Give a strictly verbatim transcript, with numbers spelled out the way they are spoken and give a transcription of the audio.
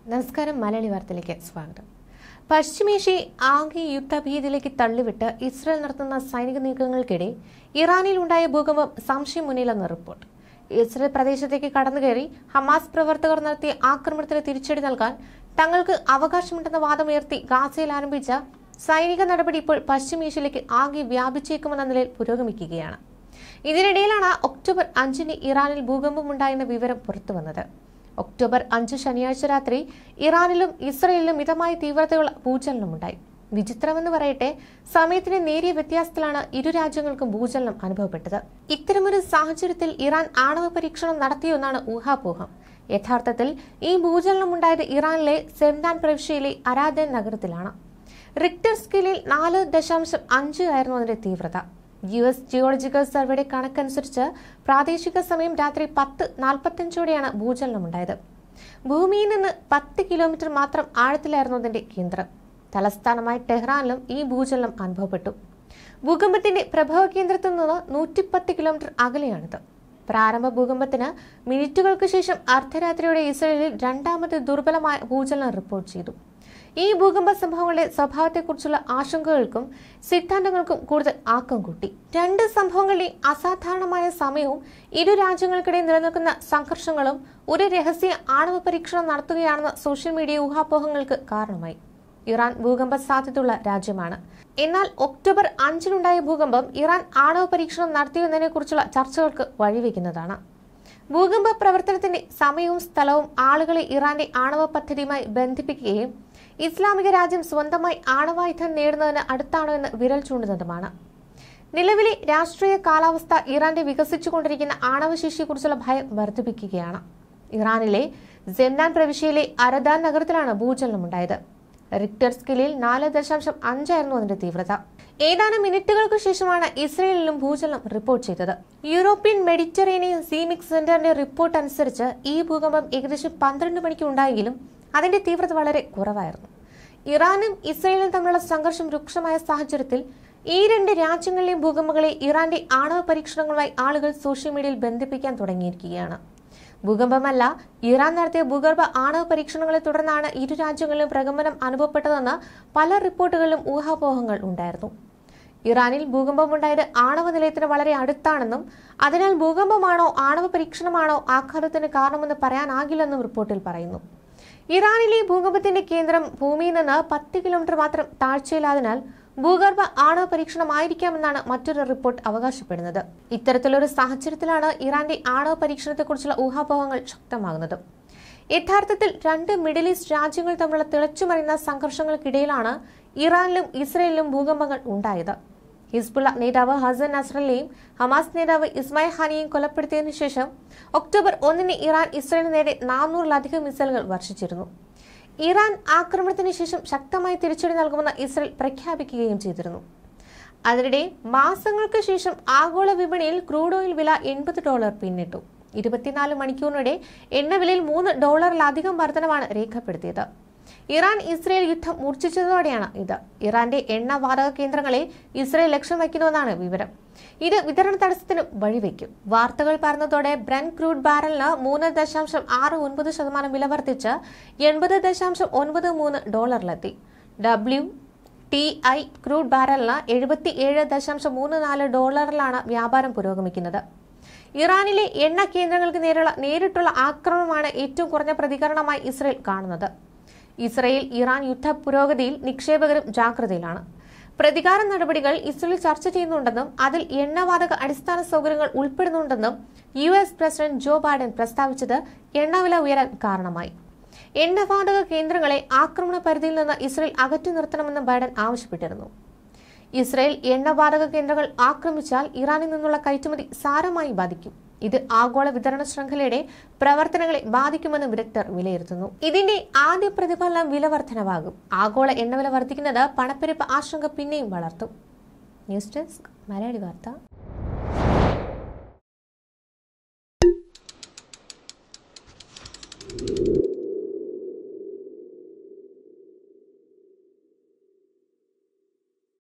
നമസ്കാരം. മലയാളി വാർത്തയിലേക്ക് സ്വാഗതം. പശ്ചിമേഷ്യയെ ആകെ യുദ്ധഭീതിയിലേക്ക് തള്ളിവിട്ട് ഇസ്രായേൽ നടത്തുന്ന സൈനിക നീക്കങ്ങൾക്കിടെ ഇറാനിൽ ഉണ്ടായ ഭൂകമ്പം സംശയമുന്നിലെന്ന റിപ്പോർട്ട്. ഇസ്രായേൽ പ്രദേശത്തേക്ക് കടന്നുകയറി ഹമാസ് പ്രവർത്തകർ നടത്തിയ ആക്രമണത്തിന് തിരിച്ചടി നൽകാൻ തങ്ങൾക്ക് അവകാശമുണ്ടെന്ന വാദമുയർത്തി ഗാസയിൽ ആരംഭിച്ച സൈനിക നടപടി ഇപ്പോൾ പശ്ചിമേഷ്യയിലേക്ക് ആകെ വ്യാപിച്ചേക്കുമെന്ന നിലയിൽ പുരോഗമിക്കുകയാണ്. ഇതിനിടയിലാണ് ഒക്ടോബർ അഞ്ചിന് ഇറാനിൽ ഭൂകമ്പമുണ്ടായെന്ന വിവരം പുറത്തുവന്നത്. ഒക്ടോബർ അഞ്ച് ശനിയാഴ്ച രാത്രി ഇറാനിലും ഇസ്രയേലിലും മിതമായ തീവ്രതയുള്ള ഭൂചലനമുണ്ടായി. വിചിത്രമെന്ന് പറയട്ടെ, സമയത്തിന് നേരിയ വ്യത്യാസത്തിലാണ് ഇരു രാജ്യങ്ങൾക്കും ഭൂചലനം അനുഭവപ്പെട്ടത്. ഇത്തരമൊരു സാഹചര്യത്തിൽ ഇറാൻ ആണവ പരീക്ഷണം നടത്തിയെന്നാണ് ഊഹാപോഹം. യഥാർത്ഥത്തിൽ ഈ ഭൂചലനം ഉണ്ടായത് ഇറാനിലെ സെംനാൻ പ്രവിശ്യയിലെ അരാദൻ നഗരത്തിലാണ്. റിക്ടർ സ്കെയിലിൽ നാല് ദശാംശം അഞ്ച് ആയിരുന്നു അതിന്റെ തീവ്രത. യു എസ് ജിയോളജിക്കൽ സർവേയുടെ കണക്കനുസരിച്ച് പ്രാദേശിക സമയം രാത്രി പത്ത് നാൽപ്പത്തഞ്ചോടെയാണ് ഭൂചലനമുണ്ടായത്. ഭൂമിയിൽ നിന്ന് പത്ത് കിലോമീറ്റർ മാത്രം ആഴത്തിലായിരുന്നു അതിന്റെ കേന്ദ്രം. തലസ്ഥാനമായ ടെഹ്റാനിലും ഈ ഭൂചലനം അനുഭവപ്പെട്ടു. ഭൂകമ്പത്തിന്റെ പ്രഭവ കേന്ദ്രത്തിൽ നിന്ന് നൂറ്റിപ്പത്ത് കിലോമീറ്റർ അകലെയാണിത്. പ്രാരംഭ ഭൂകമ്പത്തിന് മിനിറ്റുകൾക്ക് ശേഷം അർദ്ധരാത്രിയോടെ ഇസ്രയേലിൽ രണ്ടാമത്തെ ദുർബലമായ ഭൂചലനം റിപ്പോർട്ട് ചെയ്തു. ഈ ഭൂകമ്പ സംഭവങ്ങളുടെ സ്വഭാവത്തെക്കുറിച്ചുള്ള ആശങ്കകൾക്കും സിദ്ധാന്തങ്ങൾക്കും കൂടുതൽ ആക്കം കൂട്ടി. രണ്ട് സംഭവങ്ങളുടെയും അസാധാരണമായ സമയവും ഇരു രാജ്യങ്ങൾക്കിടയിൽ നിലനിൽക്കുന്ന സംഘർഷങ്ങളും ഒരു രഹസ്യ ആണവ പരീക്ഷണം നടത്തുകയാണെന്ന സോഷ്യൽ മീഡിയ ഊഹാപോഹങ്ങൾക്ക് കാരണമായി. ഇറാൻ ഭൂകമ്പ സാധ്യതയുള്ള രാജ്യമാണ്. എന്നാൽ ഒക്ടോബർ അഞ്ചിനുണ്ടായ ഭൂകമ്പം ഇറാൻ ആണവ പരീക്ഷണം നടത്തിയെന്നതിനെ കുറിച്ചുള്ള ചർച്ചകൾക്ക് വഴിവെക്കുന്നതാണ്. ഭൂകമ്പ പ്രവർത്തനത്തിന്റെ സമയവും സ്ഥലവും ആളുകളെ ഇറാന്റെ ആണവ പദ്ധതിയുമായി ബന്ധിപ്പിക്കുകയും ഇസ്ലാമിക രാജ്യം സ്വന്തമായി ആണവായുധം നേടുന്നതിന് അടുത്താണോ എന്ന് വിരൽ ചൂണ്ടുന്നതുമാണ്. നിലവിലെ രാഷ്ട്രീയ കാലാവസ്ഥ ഇറാന്റെ വികസിച്ചുകൊണ്ടിരിക്കുന്ന ആണവശേഷിയെക്കുറിച്ചുള്ള ഭയം വർദ്ധിപ്പിക്കുകയാണ്. ഇറാനിലെ സെംനാൻ പ്രവിശ്യയിലെ അരദാൻ നഗരത്തിലാണ് ഭൂചലനമുണ്ടായത്. റിക്ടർ സ്കെയിലിൽ നാല് ദശാംശം അഞ്ചായിരുന്നു അതിന്റെ തീവ്രത. ഏതാനും മിനിറ്റുകൾക്ക് ശേഷമാണ് ഇസ്രയേലിലും ഭൂചലനം റിപ്പോർട്ട് ചെയ്തത്. യൂറോപ്യൻ മെഡിറ്ററേനിയൻ സീമിക് സെന്ററിന്റെ റിപ്പോർട്ട് അനുസരിച്ച് ഈ ഭൂകമ്പം ഏകദേശം പന്ത്രണ്ട് മണിക്ക് ഉണ്ടായെങ്കിലും അതിന്റെ തീവ്രത വളരെ കുറവായിരുന്നു. ഇറാനും ഇസ്രയേലും തമ്മിലുള്ള സംഘർഷം രൂക്ഷമായ സാഹചര്യത്തിൽ ഈ രണ്ട് രാജ്യങ്ങളിലെയും ഭൂകമ്പങ്ങളെ ഇറാന്റെ ആണവ പരീക്ഷണങ്ങളുമായി ആളുകൾ സോഷ്യൽ മീഡിയയിൽ ബന്ധിപ്പിക്കാൻ തുടങ്ങിയിരിക്കുകയാണ്. ഭൂകമ്പമല്ല, ഇറാൻ നടത്തിയ ഭൂഗർഭ ആണവ പരീക്ഷണങ്ങളെ തുടർന്നാണ് ഇരു രാജ്യങ്ങളിലും പ്രകമ്പനം അനുഭവപ്പെട്ടതെന്ന് പല റിപ്പോർട്ടുകളിലും ഊഹാപോഹങ്ങൾ ഉണ്ടായിരുന്നു. ഇറാനിൽ ഭൂകമ്പമുണ്ടായത് ആണവ നിലയത്തിന് വളരെ അടുത്താണെന്നും അതിനാൽ ഭൂകമ്പമാണോ ആണവ പരീക്ഷണമാണോ ആഘാതത്തിന് കാരണമെന്ന് പറയാനാകില്ലെന്നും റിപ്പോർട്ടിൽ പറയുന്നു. ഇറാനിലെ ഭൂകമ്പത്തിന്റെ കേന്ദ്രം ഭൂമിയിൽ നിന്ന് പത്ത് കിലോമീറ്റർ മാത്രം താഴ്ചയിലായതിനാൽ ഭൂഗർഭ ആണവ പരീക്ഷണമായിരിക്കാമെന്നാണ് മറ്റൊരു റിപ്പോർട്ട് അവകാശപ്പെടുന്നത്. ഇത്തരത്തിലൊരു സാഹചര്യത്തിലാണ് ഇറാന്റെ ആണവ പരീക്ഷണത്തെക്കുറിച്ചുള്ള ഊഹാപോഹങ്ങൾ ശക്തമാകുന്നത്. യഥാർത്ഥത്തിൽ രണ്ട് മിഡിൽ ഈസ്റ്റ് രാജ്യങ്ങൾ തമ്മിലുള്ള തിളച്ചുമറിയുന്ന സംഘർഷങ്ങൾക്കിടയിലാണ് ഇറാനിലും ഇസ്രയേലിലും ഭൂകമ്പങ്ങൾ ഉണ്ടായത്. ഹിസ്ബുള്ള നേതാവ് ഹസൻ നസ്രല്ലയും ഹമാസ് നേതാവ് ഇസ്മായിൽ ഹാനിയെയും കൊലപ്പെടുത്തിയതിനു ശേഷം ഒക്ടോബർ ഒന്നിന് ഇറാൻ ഇസ്രയേലിന് നേരെ നാനൂറിലധികം മിസൈലുകൾ വർഷിച്ചിരുന്നു. ഇറാൻ ആക്രമണത്തിന് ശേഷം ശക്തമായി തിരിച്ചടി നൽകുമെന്ന് ഇസ്രയേൽ പ്രഖ്യാപിക്കുകയും ചെയ്തിരുന്നു. അതിനിടെ മാസങ്ങൾക്ക് ശേഷം ആഗോള വിപണിയിൽ ക്രൂഡ് ഓയിൽ വില എൺപത് ഡോളർ പിന്നിട്ടു. ഇരുപത്തിനാല് മണിക്കൂറിനിടെ എണ്ണവിലയിൽ മൂന്ന് ഡോളറിലധികം വർധനമാണ് രേഖപ്പെടുത്തിയത്. ഇറാൻ ഇസ്രയേൽ യുദ്ധം മൂർച്ഛിച്ചതോടെയാണ് ഇത്. ഇറാന്റെ എണ്ണ വാതക കേന്ദ്രങ്ങളെ ഇസ്രയേൽ ലക്ഷ്യം വയ്ക്കുന്നുവെന്നാണ് വിവരം. ഇത് വിതരണ തടസ്സത്തിന് വഴിവെക്കും. വാർത്തകൾ പറഞ്ഞതോടെ ബ്രന്റ് ക്രൂഡ് ബാരലിന് മൂന്ന് ദശാംശം ആറ് ഒൻപത് ശതമാനം വില വർദ്ധിച്ച് എൺപത് ദശാംശം ഒൻപത് മൂന്ന് ഡോളറിലെത്തി. ഡബ്ല്യു ടി ഐ ക്രൂഡ് ബാരലിന് എഴുപത്തി ഏഴ് ദശാംശം മൂന്ന് നാല് ഡോളറിലാണ് വ്യാപാരം പുരോഗമിക്കുന്നത്. ഇറാനിലെ എണ്ണ കേന്ദ്രങ്ങൾക്ക് നേരെയുള്ള നേരിട്ടുള്ള ആക്രമണമാണ് ഏറ്റവും കുറഞ്ഞ പ്രതികരണമായി ഇസ്രയേൽ കാണുന്നത്. ഇസ്രയേൽ ഇറാൻ യുദ്ധ പുരോഗതിയിൽ നിക്ഷേപകരും ജാഗ്രതയിലാണ്. പ്രതികാര നടപടികൾ ഇസ്രയേൽ ചർച്ച ചെയ്യുന്നുണ്ടെന്നും അതിൽ എണ്ണവാതക അടിസ്ഥാന സൗകര്യങ്ങൾ ഉൾപ്പെടുന്നുണ്ടെന്നും U S president Joe Biden പ്രസ്താവിച്ചത് എണ്ണവില ഉയരാൻ കാരണമായി. എണ്ണവാതക കേന്ദ്രങ്ങളെ ആക്രമണ പരിധിയിൽ നിന്ന് ഇസ്രയേൽ അകറ്റി നിർത്തണമെന്ന് ബൈഡൻ ആവശ്യപ്പെട്ടിരുന്നു. ഇസ്രയേൽ എണ്ണവാതക കേന്ദ്രങ്ങൾ ആക്രമിച്ചാൽ ഇറാനിൽ നിന്നുള്ള കയറ്റുമതി സാരമായി ബാധിക്കും. ഇത് ആഗോള വിതരണ ശൃംഖലയുടെ പ്രവർത്തനങ്ങളെ ബാധിക്കുമെന്ന് വിദഗ്ധർ വിലയിരുത്തുന്നു. ഇതിന്റെ ആദ്യ പ്രതിഫലനം വില വർധനവാകും. ആഗോള എണ്ണവില വർദ്ധിക്കുന്നത് പണപ്പെരുപ്പ ആശങ്ക പിന്നെയും വളർത്തും. ന്യൂസ് ഡെസ്ക് മലയാളി വാർത്ത.